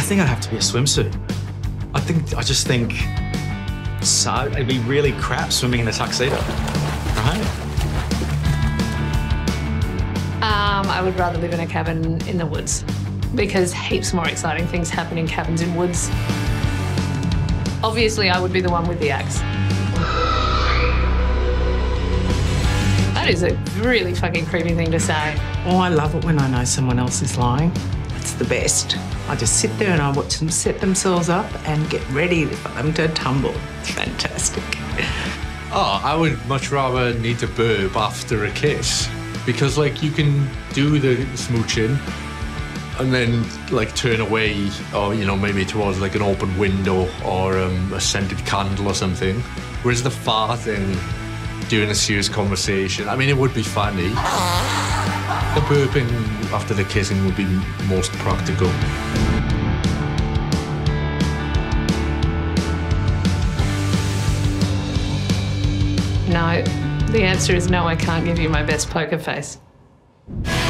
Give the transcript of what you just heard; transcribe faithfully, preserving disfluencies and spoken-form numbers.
think I'd have to be a swimsuit. I think, I just think, so, it'd be really crap swimming in a tuxedo, right? Um, I would rather live in a cabin in the woods because heaps more exciting things happen in cabins in woods. Obviously, I would be the one with the axe. That is a really fucking creepy thing to say. Oh, I love it when I know someone else is lying. It's the best. I just sit there and I watch them set themselves up and get ready for them to tumble. It's fantastic. Oh, I would much rather need to burp after a kiss because, like, you can do the smooching and then, like, turn away or, you know, maybe towards, like, an open window or um, a scented candle or something. Whereas the farting during a serious conversation, I mean, it would be funny. The burping after the kissing would be most practical. No, the answer is no, I can't give you my best poker face.